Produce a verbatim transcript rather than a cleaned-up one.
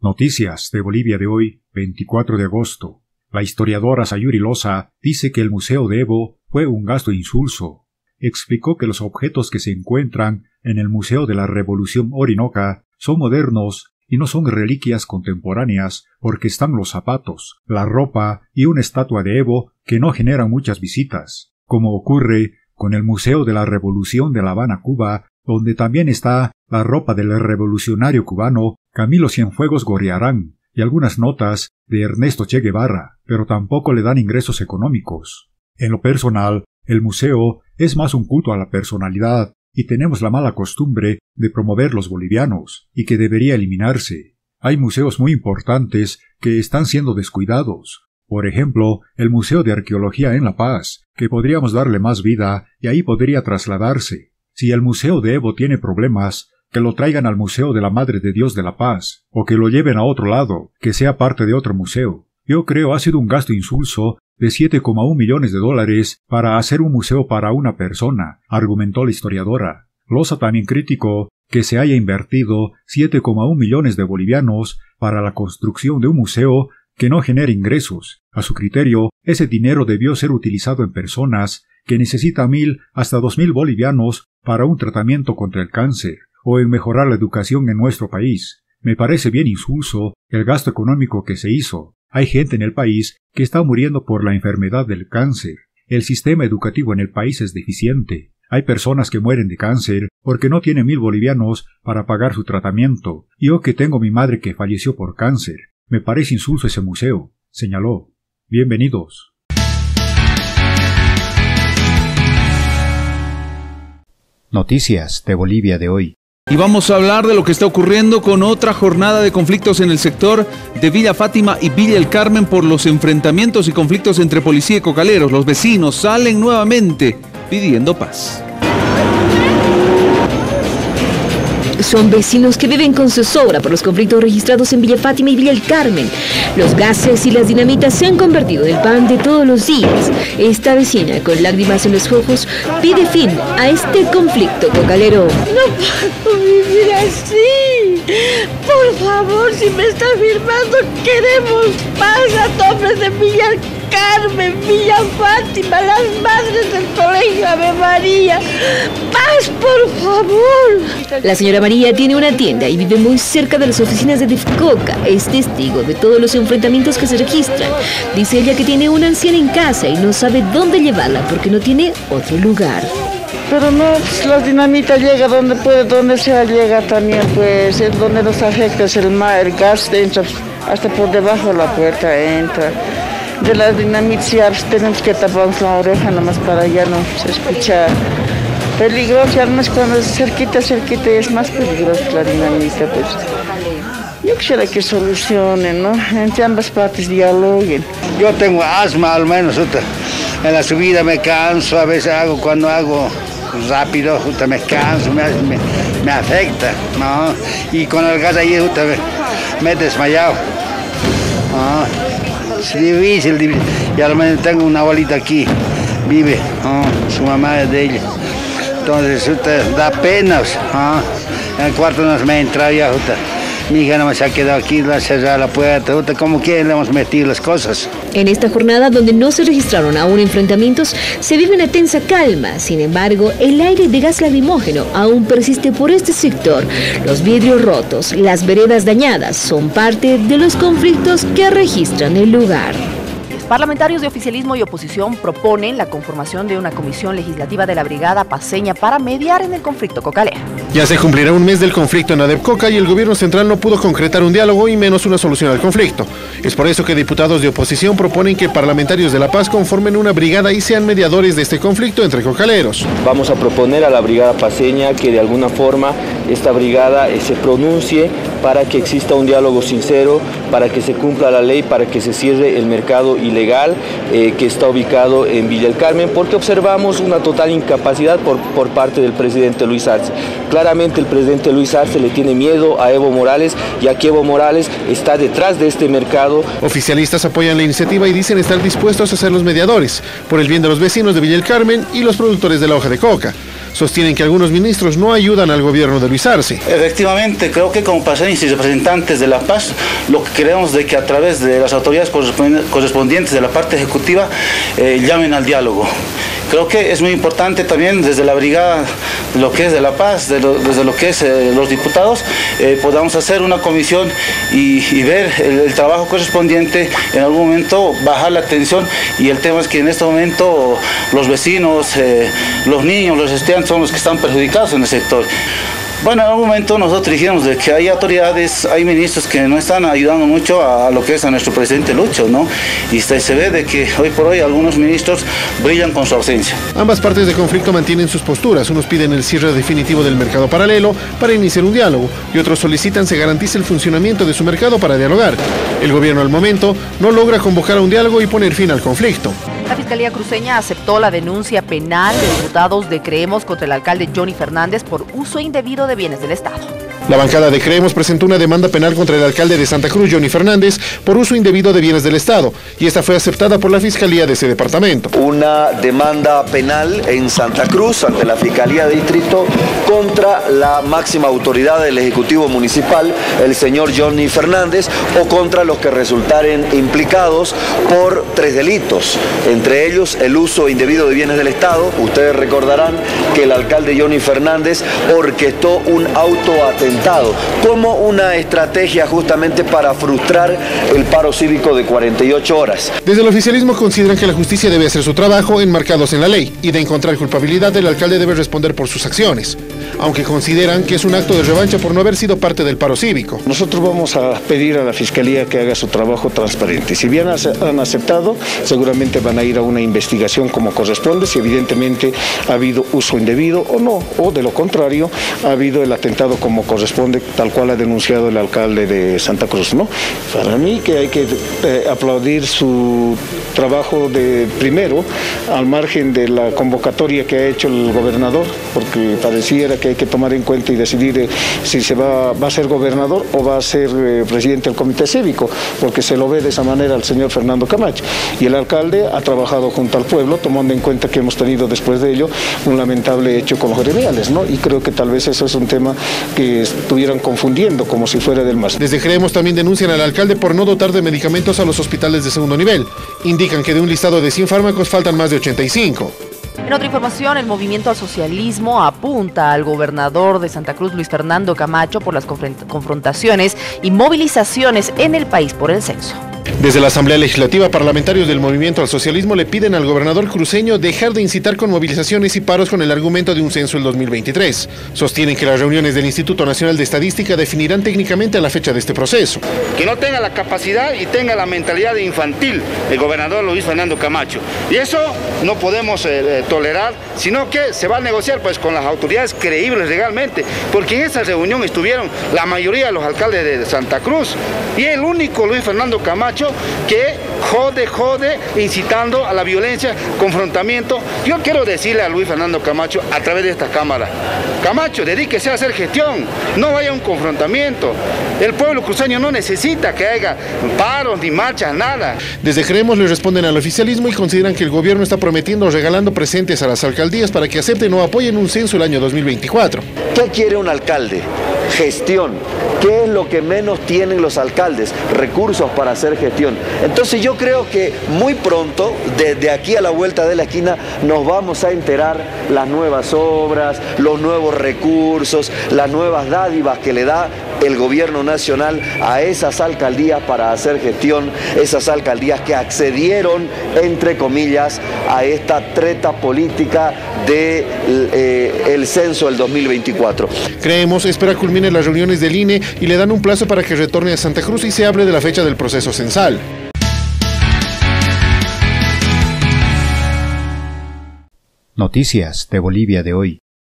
Noticias de Bolivia de hoy, veinticuatro de agosto. La historiadora Sayuri Loza dice que el Museo de Evo fue un gasto insulso. Explicó que los objetos que se encuentran en el Museo de la Revolución Orinoca son modernos y no son reliquias contemporáneas porque están los zapatos, la ropa y una estatua de Evo que no generan muchas visitas, como ocurre con el Museo de la Revolución de La Habana, Cuba, donde también está la ropa del revolucionario cubano Camilo Cienfuegos Gorriarán y algunas notas de Ernesto Che Guevara, pero tampoco le dan ingresos económicos. En lo personal, el museo es más un culto a la personalidad y tenemos la mala costumbre de promover los bolivianos y que debería eliminarse. Hay museos muy importantes que están siendo descuidados. Por ejemplo, el Museo de Arqueología en La Paz, que podríamos darle más vida y ahí podría trasladarse. Si el Museo de Evo tiene problemas, que lo traigan al Museo de la Madre de Dios de La Paz, o que lo lleven a otro lado, que sea parte de otro museo. Yo creo ha sido un gasto insulso de siete coma uno millones de dólares para hacer un museo para una persona, argumentó la historiadora. Loza también criticó que se haya invertido siete coma uno millones de bolivianos para la construcción de un museo que no genere ingresos. A su criterio, ese dinero debió ser utilizado en personas que necesitan mil hasta dos mil bolivianos para un tratamiento contra el cáncer, o en mejorar la educación en nuestro país. Me parece bien insulso el gasto económico que se hizo. Hay gente en el país que está muriendo por la enfermedad del cáncer. El sistema educativo en el país es deficiente. Hay personas que mueren de cáncer porque no tienen mil bolivianos para pagar su tratamiento. Yo que tengo mi madre que falleció por cáncer. Me parece insulso ese museo, señaló. Bienvenidos. Noticias de Bolivia de hoy. Y vamos a hablar de lo que está ocurriendo con otra jornada de conflictos en el sector de Villa Fátima y Villa El Carmen por los enfrentamientos y conflictos entre policía y cocaleros. Los vecinos salen nuevamente pidiendo paz. Son vecinos que viven con zozobra por los conflictos registrados en Villa Fátima y Villa El Carmen. Los gases y las dinamitas se han convertido en el pan de todos los días. Esta vecina, con lágrimas en los ojos, pide fin a este conflicto cocalero. No puedo vivir así. Por favor, si me está firmando, queremos paz a todos de Villa El Carmen, Villa Fátima, las madres del colegio Ave María. ¡Paz, por favor! La señora María tiene una tienda y vive muy cerca de las oficinas de DIFCOCA. Es testigo de todos los enfrentamientos que se registran. Dice ella que tiene una anciana en casa y no sabe dónde llevarla porque no tiene otro lugar. Pero no, pues, la dinamita llega donde puede, donde sea llega también, pues, es donde nos afecta es el mar, el gas entra hasta por debajo de la puerta, entra. De las dinamitas ya tenemos que taparnos la oreja nomás para ya no se escucha. Peligroso, además cuando es cerquita, cerquita es más peligroso la dinamita, pues. Yo quisiera que solucionen, ¿no? Entre ambas partes dialoguen. Yo tengo asma al menos, en la subida me canso, a veces hago cuando hago rápido, me canso, me, me, me afecta, ¿no? Y con el gas ahí me, me he desmayado. ¿No? Es difícil, difícil, y al menos tengo una abuelita aquí, vive, ¿no? Su mamá es de ella. Entonces, usted, da pena, ¿no? En el cuarto nos me entra ya, usted. Mi hija no se ha quedado aquí, le ha cerrado la puerta, usted, como quieren le hemos metido las cosas. En esta jornada, donde no se registraron aún enfrentamientos, se vive una tensa calma. Sin embargo, el aire de gas lacrimógeno aún persiste por este sector. Los vidrios rotos, las veredas dañadas, son parte de los conflictos que registran el lugar. Parlamentarios de oficialismo y oposición proponen la conformación de una comisión legislativa de la Brigada Paceña para mediar en el conflicto cocalero. Ya se cumplirá un mes del conflicto en Adepcoca y el gobierno central no pudo concretar un diálogo y menos una solución al conflicto. Es por eso que diputados de oposición proponen que parlamentarios de La Paz conformen una brigada y sean mediadores de este conflicto entre cocaleros. Vamos a proponer a la Brigada Paceña que de alguna forma esta brigada eh, se pronuncie para que exista un diálogo sincero, para que se cumpla la ley, para que se cierre el mercado ilegal eh, que está ubicado en Villa El Carmen, porque observamos una total incapacidad por, por parte del presidente Luis Arce. Claramente el presidente Luis Arce le tiene miedo a Evo Morales, ya que Evo Morales está detrás de este mercado. Oficialistas apoyan la iniciativa y dicen estar dispuestos a ser los mediadores, por el bien de los vecinos de Villa El Carmen y los productores de la hoja de coca. Sostienen que algunos ministros no ayudan al gobierno de Luis Arce. Efectivamente, creo que como paseños y representantes de La Paz, lo que queremos de que a través de las autoridades correspondientes de la parte ejecutiva eh, llamen al diálogo. Creo que es muy importante también desde la brigada, lo que es de La Paz, de lo, desde lo que es eh, los diputados, eh, podamos hacer una comisión y, y ver el, el trabajo correspondiente, en algún momento bajar la tensión, y el tema es que en este momento los vecinos, eh, los niños, los estudiantes son los que están perjudicados en el sector. Bueno, en algún momento nosotros dijimos de que hay autoridades, hay ministros que no están ayudando mucho a, a lo que es a nuestro presidente Lucho, ¿no? Y se, se ve de que hoy por hoy algunos ministros brillan con su ausencia. Ambas partes de conflicto mantienen sus posturas. Unos piden el cierre definitivo del mercado paralelo para iniciar un diálogo y otros solicitan se garantice el funcionamiento de su mercado para dialogar. El gobierno al momento no logra convocar a un diálogo y poner fin al conflicto. La Fiscalía Cruceña aceptó la denuncia penal de diputados de Creemos contra el alcalde Johnny Fernández por uso indebido de bienes del Estado. La bancada de Creemos presentó una demanda penal contra el alcalde de Santa Cruz, Johnny Fernández, por uso indebido de bienes del Estado, y esta fue aceptada por la Fiscalía de ese departamento. Una demanda penal en Santa Cruz ante la Fiscalía de Distrito contra la máxima autoridad del Ejecutivo Municipal, el señor Johnny Fernández, o contra los que resultaren implicados por tres delitos, entre ellos el uso indebido de bienes del Estado. Ustedes recordarán que el alcalde Johnny Fernández orquestó un autoatentado como una estrategia justamente para frustrar el paro cívico de cuarenta y ocho horas. Desde el oficialismo consideran que la justicia debe hacer su trabajo enmarcados en la ley y de encontrar culpabilidad el alcalde debe responder por sus acciones, aunque consideran que es un acto de revancha por no haber sido parte del paro cívico. Nosotros vamos a pedir a la Fiscalía que haga su trabajo transparente. Si bien han aceptado, seguramente van a ir a una investigación como corresponde, si evidentemente ha habido uso indebido o no, o de lo contrario, ha habido el atentado como corresponde, tal cual ha denunciado el alcalde de Santa Cruz, ¿no? Para mí que hay que eh, aplaudir su trabajo de primero, al margen de la convocatoria que ha hecho el gobernador, porque pareciera que hay que tomar en cuenta y decidir eh, si se va, va a ser gobernador o va a ser eh, presidente del comité cívico, porque se lo ve de esa manera al señor Fernando Camacho. Y el alcalde ha trabajado junto al pueblo, tomando en cuenta que hemos tenido después de ello un lamentable hecho con los gremiales, ¿no? Y creo que tal vez eso es un tema que estuvieran confundiendo como si fuera del más. Desde Creemos también denuncian al alcalde por no dotar de medicamentos a los hospitales de segundo nivel. Indican que de un listado de cien fármacos faltan más de ochenta y cinco. En otra información, el Movimiento al Socialismo apunta al gobernador de Santa Cruz, Luis Fernando Camacho, por las confrontaciones y movilizaciones en el país por el censo. Desde la Asamblea Legislativa, parlamentarios del Movimiento al Socialismo le piden al gobernador cruceño dejar de incitar con movilizaciones y paros con el argumento de un censo el dos mil veintitrés. Sostienen que las reuniones del Instituto Nacional de Estadística definirán técnicamente la fecha de este proceso. Que no tenga la capacidad y tenga la mentalidad de infantil el gobernador Luis Fernando Camacho. Y eso no podemos eh, tolerar, sino que se va a negociar pues con las autoridades creíbles legalmente, porque en esa reunión estuvieron la mayoría de los alcaldes de Santa Cruz y el único Luis Fernando Camacho que jode, jode, incitando a la violencia, confrontamiento. Yo quiero decirle a Luis Fernando Camacho a través de esta cámara: Camacho, dedíquese a hacer gestión, no vaya a un confrontamiento. El pueblo cruceño no necesita que haya paros ni marchas, nada. Desde Creemos le responden al oficialismo y consideran que el gobierno está prometiendo o regalando presentes a las alcaldías para que acepten o apoyen un censo el año dos mil veinticuatro. ¿Qué quiere un alcalde? Gestión. ¿Qué es lo que menos tienen los alcaldes? Recursos para hacer gestión. Entonces yo creo que muy pronto, desde aquí a la vuelta de la esquina, nos vamos a enterar las nuevas obras, los nuevos recursos, las nuevas dádivas que le da el gobierno nacional a esas alcaldías para hacer gestión, esas alcaldías que accedieron, entre comillas, a esta treta política del de, eh, censo del dos mil veinticuatro. Creemos espera culmine las reuniones del I N E y le dan un plazo para que retorne a Santa Cruz y se hable de la fecha del proceso censal. Noticias de Bolivia de hoy.